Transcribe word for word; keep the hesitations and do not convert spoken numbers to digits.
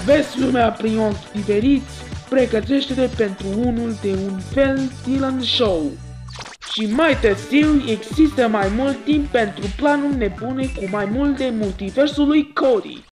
Vezi lumea prin ochi diferiți? Pregătește-te pentru unul de un fel Dylan Show. Și mai târziu există mai mult timp pentru planuri nebune cu mai mult de multiversul lui Cody.